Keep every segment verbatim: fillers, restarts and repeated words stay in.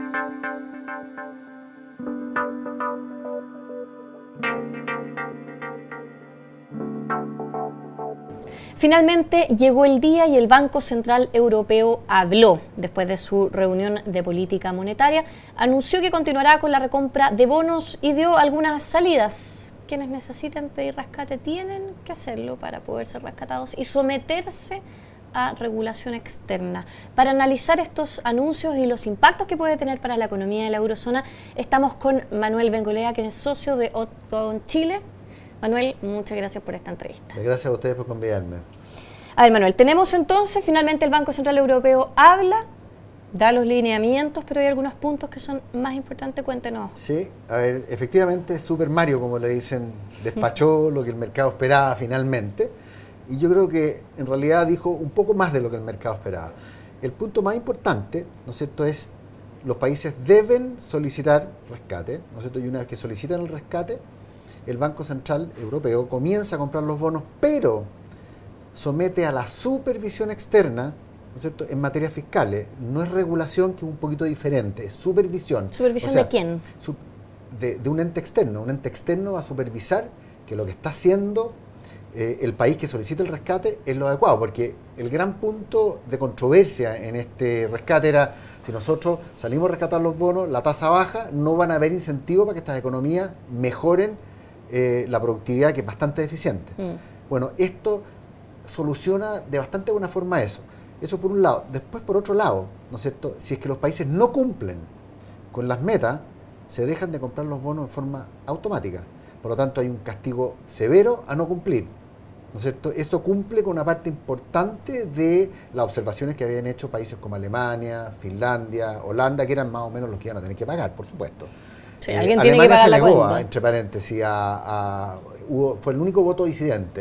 Finalmente llegó el día y el Banco Central Europeo habló. Después de su reunión de política monetaria, anunció que continuará con la recompra de bonos y dio algunas salidas. Quienes necesiten pedir rescate tienen que hacerlo para poder ser rescatados y someterse a regulación externa. Para analizar estos anuncios y los impactos que puede tener para la economía de la eurozona, estamos con Manuel Bengolea, quien es socio de Otcon Chile. Manuel, muchas gracias por esta entrevista. Gracias a ustedes por convidarme. A ver, Manuel, tenemos entonces, finalmente el Banco Central Europeo habla, da los lineamientos, pero hay algunos puntos que son más importantes, cuéntenos. Sí, a ver, efectivamente Super Mario, como le dicen, despachó lo que el mercado esperaba finalmente, y yo creo que en realidad dijo un poco más de lo que el mercado esperaba. El punto más importante, ¿no es cierto?, es los países deben solicitar rescate, ¿no es cierto?, y una vez que solicitan el rescate, el Banco Central Europeo comienza a comprar los bonos, pero somete a la supervisión externa, ¿no es cierto?, en materias fiscales. No es regulación, que es un poquito diferente, es supervisión. ¿Supervisión o sea, de quién? De, de un ente externo. Un ente externo va a supervisar que lo que está haciendo eh, el país que solicita el rescate es lo adecuado, porque el gran punto de controversia en este rescate era: si nosotros salimos a rescatar los bonos, la tasa baja, no van a haber incentivos para que estas economías mejoren eh, la productividad, que es bastante deficiente. Mm. Bueno, esto soluciona de bastante buena forma eso. Eso por un lado. Después, por otro lado, ¿no es cierto?, si es que los países no cumplen con las metas, se dejan de comprar los bonos en forma automática. Por lo tanto, hay un castigo severo a no cumplir, ¿no es cierto? Esto cumple con una parte importante de las observaciones que habían hecho países como Alemania, Finlandia, Holanda, que eran más o menos los que iban a tener que pagar, por supuesto. Sí, eh, alguien tiene que pagar se la negó, cuenta. entre paréntesis, a, a, hubo, fue el único voto disidente.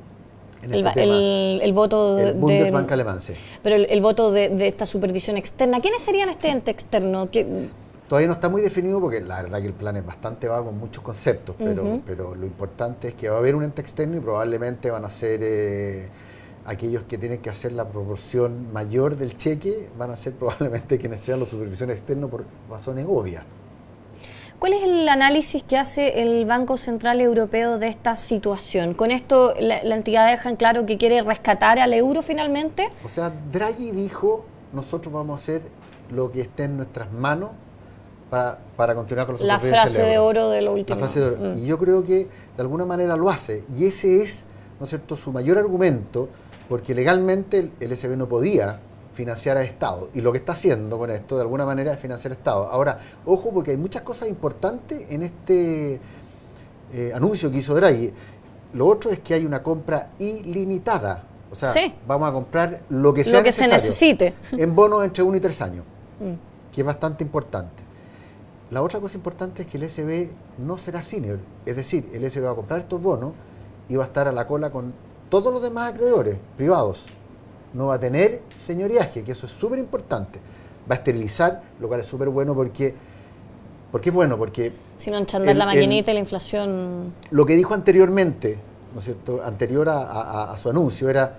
En el, este el, tema, el voto el de, Bundesbank alemán, sí. Pero el, el voto de, de esta supervisión externa, ¿quiénes serían este ente externo? ¿Qué? Todavía no está muy definido, porque la verdad que el plan es bastante vago con muchos conceptos, pero, uh-huh. pero lo importante es que va a haber un ente externo y probablemente van a ser eh, aquellos que tienen que hacer la proporción mayor del cheque, van a ser probablemente quienes sean los supervisores externos por razones obvias. ¿Cuál es el análisis que hace el Banco Central Europeo de esta situación? ¿Con esto la, la entidad deja en claro que quiere rescatar al euro finalmente? O sea, Draghi dijo: nosotros vamos a hacer lo que esté en nuestras manos para, para continuar con los La frase de oro de lo último. La frase de oro. Mm. Y yo creo que de alguna manera lo hace. Y ese es, ¿no es cierto?, su mayor argumento, porque legalmente el, el E C B no podía financiar al Estado, y lo que está haciendo con esto de alguna manera es financiar al Estado. Ahora, ojo, porque hay muchas cosas importantes en este eh, anuncio que hizo Draghi. Lo otro es que hay una compra ilimitada, o sea, sí. vamos a comprar lo que sea lo que se necesite en bonos entre uno y tres años, mm. que es bastante importante. La otra cosa importante es que el E C B no será senior, es decir, el E C B va a comprar estos bonos y va a estar a la cola con todos los demás acreedores privados. No va a tener señoriaje, que eso es súper importante. Va a esterilizar, lo cual es súper bueno porque... ¿Por qué es bueno? Porque... Si no enchandar la maquinita y la inflación... Lo que dijo anteriormente, ¿no es cierto?, anterior a, a, a su anuncio, era: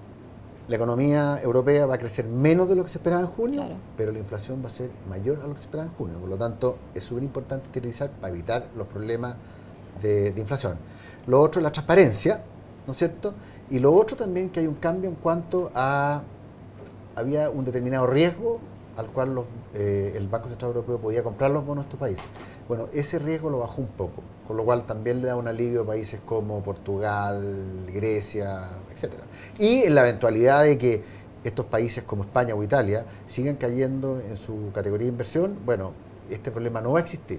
la economía europea va a crecer menos de lo que se esperaba en junio, claro. pero la inflación va a ser mayor a lo que se esperaba en junio. Por lo tanto, es súper importante esterilizar para evitar los problemas de, de inflación. Lo otro es la transparencia, ¿no es cierto? Y lo otro también, que hay un cambio en cuanto a... había un determinado riesgo al cual los, eh, el Banco Central Europeo podía comprar los bonos de estos países. Bueno, ese riesgo lo bajó un poco, con lo cual también le da un alivio a países como Portugal, Grecia, etcétera. Y en la eventualidad de que estos países como España o Italia sigan cayendo en su categoría de inversión, bueno, este problema no va a existir.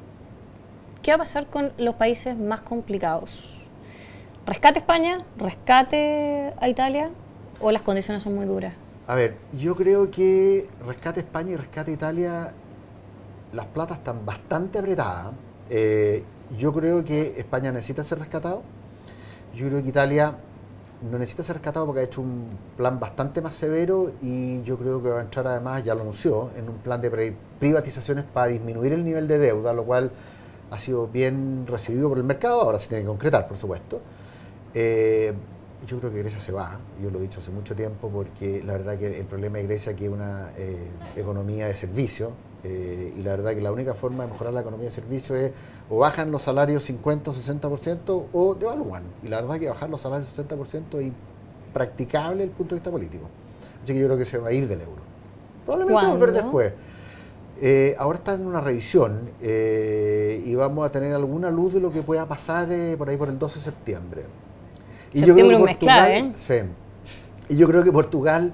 ¿Qué va a pasar con los países más complicados? ¿Rescate España? ¿Rescate a Italia? ¿O las condiciones son muy duras? A ver, yo creo que rescate España y rescate Italia, las platas están bastante apretadas. Eh, yo creo que España necesita ser rescatado. Yo creo que Italia no necesita ser rescatado porque ha hecho un plan bastante más severo, y yo creo que va a entrar, además, ya lo anunció, en un plan de privatizaciones para disminuir el nivel de deuda, lo cual ha sido bien recibido por el mercado. Ahora se tiene que concretar, por supuesto. Eh, yo creo que Grecia se va, yo lo he dicho hace mucho tiempo, porque la verdad que el problema de Grecia es que es una eh, economía de servicio, Eh, y la verdad que la única forma de mejorar la economía de servicios es o bajan los salarios cincuenta o sesenta por ciento o devalúan. Y la verdad que bajar los salarios sesenta por ciento es impracticable desde el punto de vista político. Así que yo creo que se va a ir del euro. Probablemente volver después. Eh, ahora está en una revisión eh, y vamos a tener alguna luz de lo que pueda pasar eh, por ahí por el doce de septiembre. Y septiembre yo creo que un mes clave, ¿eh? Sí. Y yo creo que Portugal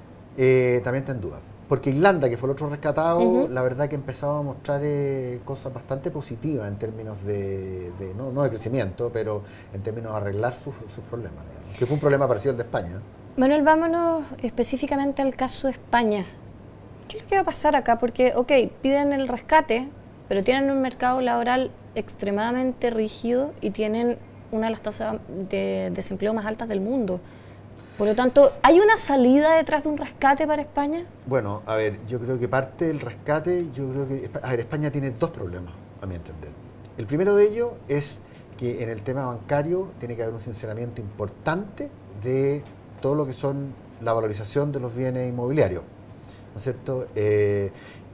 eh, también está en duda. Porque Irlanda, que fue el otro rescatado, uh-huh. la verdad que empezaba a mostrar eh, cosas bastante positivas en términos de, de no, no de crecimiento, pero en términos de arreglar sus, sus problemas, digamos, que fue un problema parecido al de España. Manuel, vámonos específicamente al caso de España. ¿Qué es lo que va a pasar acá? Porque, ok, piden el rescate, pero tienen un mercado laboral extremadamente rígido y tienen una de las tasas de desempleo más altas del mundo. Por lo tanto, ¿hay una salida detrás de un rescate para España? Bueno, a ver, yo creo que parte del rescate, yo creo que... A ver, España tiene dos problemas, a mi entender. El primero de ellos es que en el tema bancario tiene que haber un sinceramiento importante de todo lo que son la valorización de los bienes inmobiliarios, ¿no es cierto? Eh,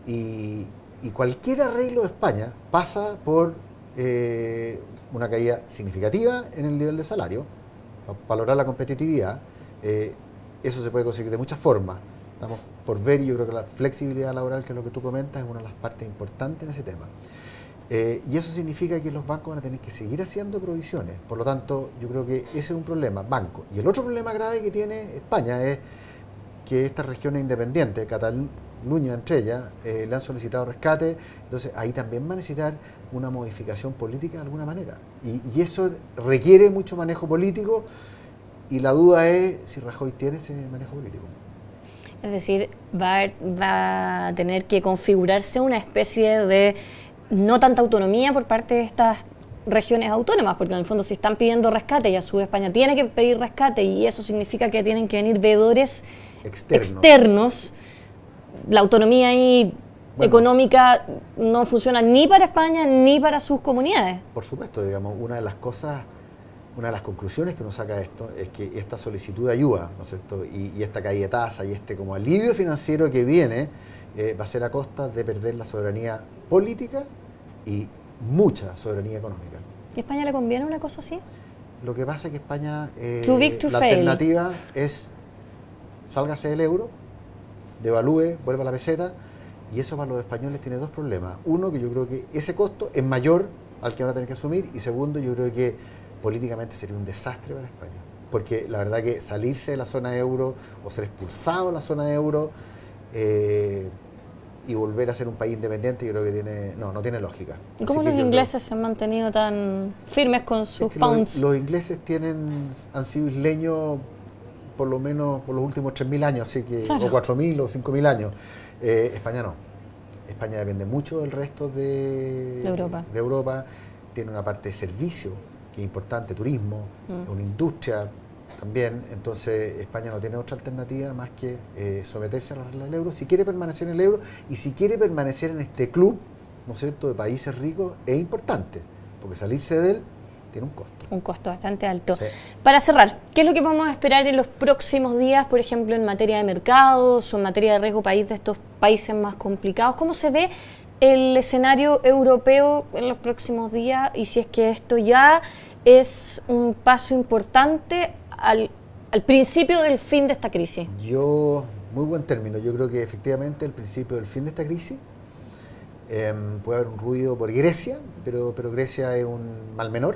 y, y cualquier arreglo de España pasa por eh, una caída significativa en el nivel de salario, para valorar la competitividad. Eh, eso se puede conseguir de muchas formas. Estamos por ver y yo creo que la flexibilidad laboral, que es lo que tú comentas, es una de las partes importantes en ese tema. Eh, y eso significa que los bancos van a tener que seguir haciendo provisiones. Por lo tanto, yo creo que ese es un problema, banco. Y el otro problema grave que tiene España es que estas regiones independientes, Cataluña entre ellas, eh, le han solicitado rescate. Entonces ahí también va a necesitar una modificación política de alguna manera. Y, y eso requiere mucho manejo político. Y la duda es si Rajoy tiene ese manejo político. Es decir, va, va a tener que configurarse una especie de no tanta autonomía por parte de estas regiones autónomas, porque en el fondo si están pidiendo rescate y a su vez España tiene que pedir rescate y eso significa que tienen que venir veedores externos, externos la autonomía ahí bueno, económica no funciona ni para España ni para sus comunidades. Por supuesto, digamos, una de las cosas... Una de las conclusiones que uno saca de esto es que esta solicitud de ayuda, ¿no es cierto? Y, y esta caída de tasa y este como alivio financiero que viene eh, va a ser a costa de perder la soberanía política y mucha soberanía económica. ¿Y a España le conviene una cosa así? Lo que pasa es que España, eh, Too big to la fail. alternativa es sálgase del euro, devalúe, vuelva a la peseta, y eso para los españoles tiene dos problemas. Uno, que yo creo que ese costo es mayor al que van a tener que asumir, y segundo, yo creo que políticamente sería un desastre para España, porque la verdad que salirse de la zona euro o ser expulsado de la zona euro eh, y volver a ser un país independiente, yo creo que tiene no, no tiene lógica. ¿Y cómo los ingleses creo, se han mantenido tan firmes con sus es que pounds? Los, los ingleses tienen han sido isleños por lo menos por los últimos tres mil años, así que claro. o cuatro mil o cinco mil años. Eh, España no. España depende mucho del resto de, de Europa. de Europa. Tiene una parte de servicio que es importante, turismo, mm. una industria también. Entonces España no tiene otra alternativa más que eh, someterse a las reglas del euro si quiere permanecer en el euro y si quiere permanecer en este club, ¿no es cierto?, de países ricos. Es importante, porque salirse de él tiene un costo. Un costo bastante alto. Sí. Para cerrar, ¿qué es lo que vamos a esperar en los próximos días, por ejemplo, en materia de mercados o en materia de riesgo país de estos países más complicados? ¿Cómo se ve el escenario europeo en los próximos días y si es que esto ya es un paso importante al, al principio del fin de esta crisis? Yo, muy buen término, yo creo que efectivamente el principio del fin de esta crisis. Eh, puede haber un ruido por Grecia, pero, pero Grecia es un mal menor.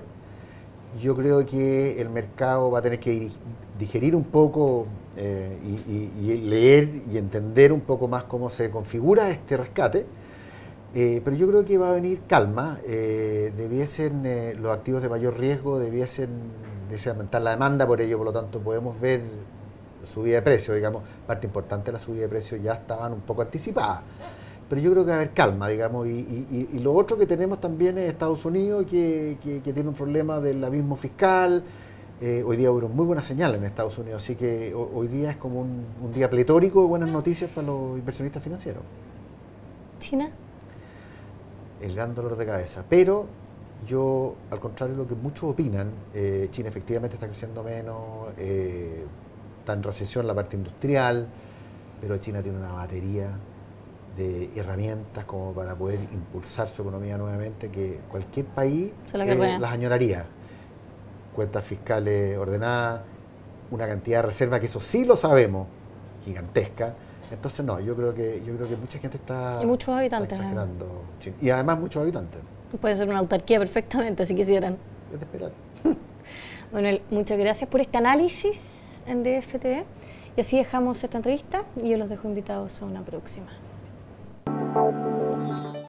Yo creo que el mercado va a tener que digerir un poco eh, y, y, y leer y entender un poco más cómo se configura este rescate. Eh, pero yo creo que va a venir calma, eh, debiesen eh, los activos de mayor riesgo, debiesen, debiesen aumentar la demanda por ello, por lo tanto podemos ver subida de precios, digamos, parte importante de la subida de precios ya estaban un poco anticipadas, pero yo creo que va a haber calma, digamos, y, y, y lo otro que tenemos también es Estados Unidos, que, que, que tiene un problema del abismo fiscal. Eh, hoy día hubo muy buenas señales en Estados Unidos, así que hoy día es como un, un día pletórico de buenas noticias para los inversionistas financieros. ¿China? El gran dolor de cabeza, pero yo, al contrario de lo que muchos opinan, eh, China efectivamente está creciendo menos, eh, está en recesión la parte industrial, pero China tiene una batería de herramientas como para poder impulsar su economía nuevamente, que cualquier país eh, las añoraría. Cuentas fiscales ordenadas, una cantidad de reserva, que eso sí lo sabemos, gigantesca. Entonces no, yo creo que yo creo que mucha gente está, y muchos habitantes, está exagerando. ¿Eh? Y además muchos habitantes. Puede ser una autarquía perfectamente, si quisieran. Es de esperar. Bueno, muchas gracias por este análisis en D F T V. Y así dejamos esta entrevista y yo los dejo invitados a una próxima.